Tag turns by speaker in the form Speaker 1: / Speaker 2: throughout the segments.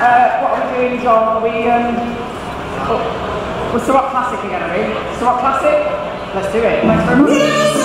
Speaker 1: What are we doing, John? Are we, what's the rock classic again, are we? It's the rock classic? Let's do it. Thanks very much.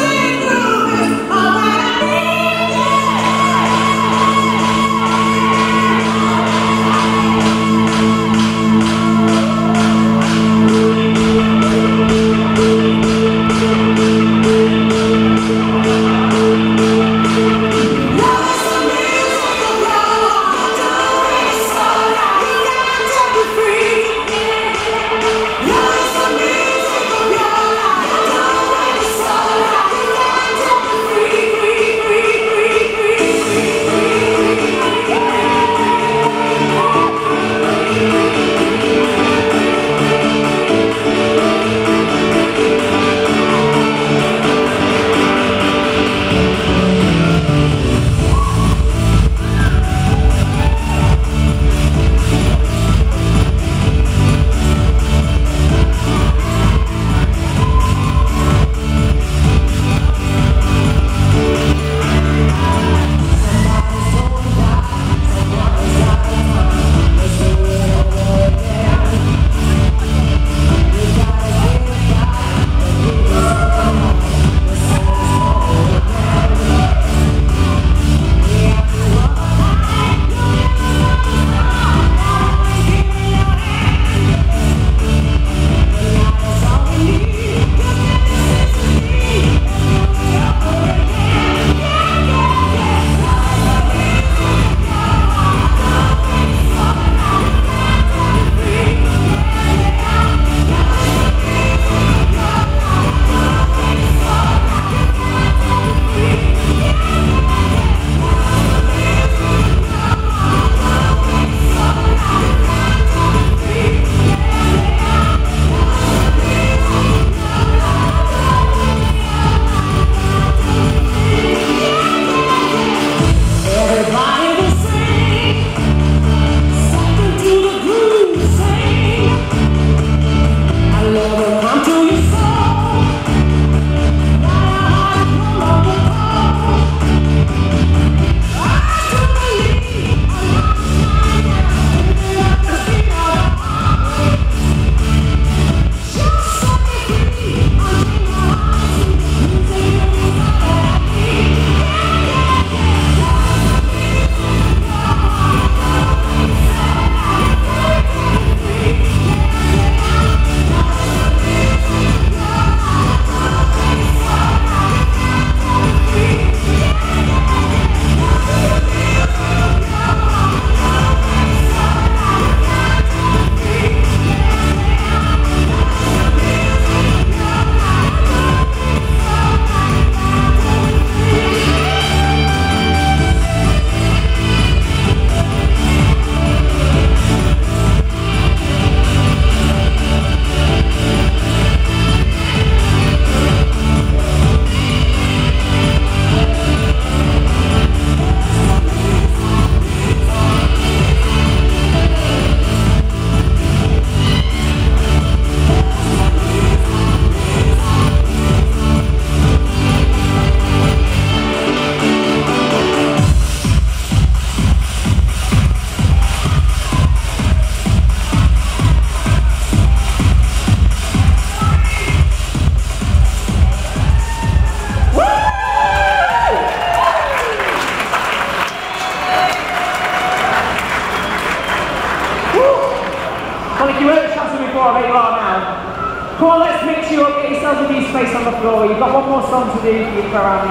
Speaker 1: Come on, let's mix you up, get yourselves a new space on the floor. You've got one more song to do for you for around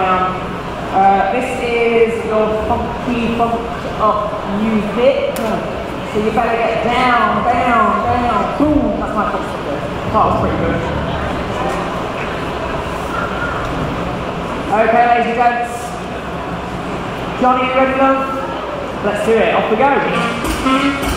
Speaker 1: now. This is your funky, funked up music. So you better get down, down, down. Boom! That's my foot sticker. That was pretty good. Okay, ladies and gents. Johnny, you ready, love? Let's do it. Off we go.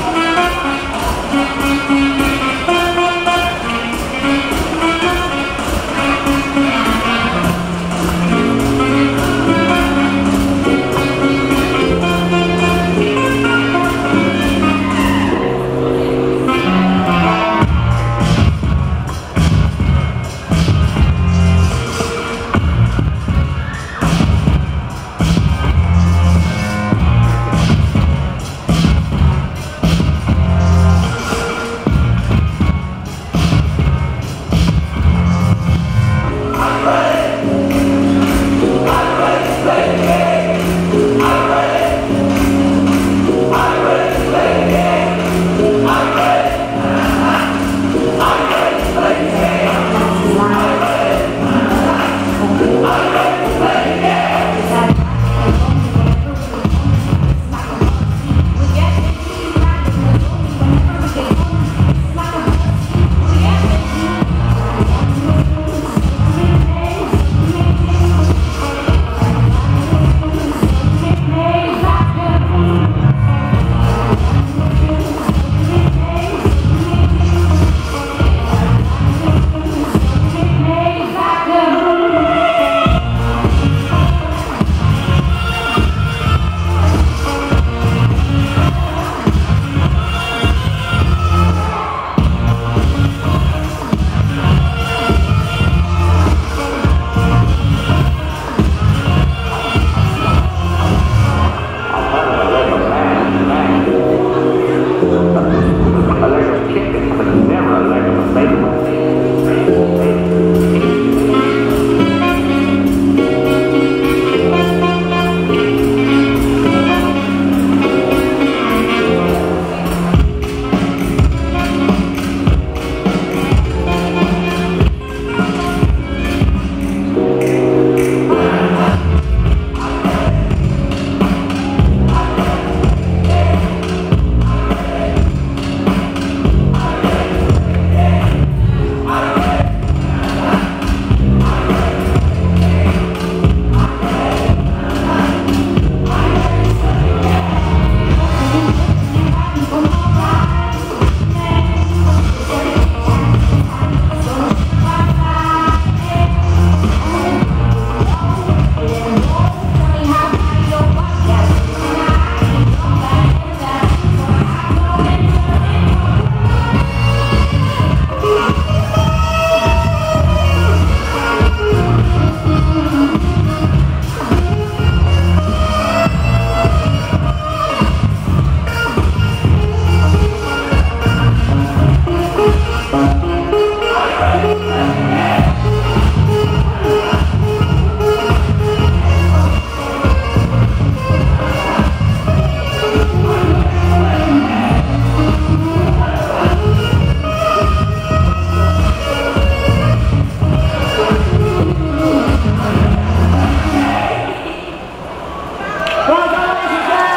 Speaker 1: Hyde.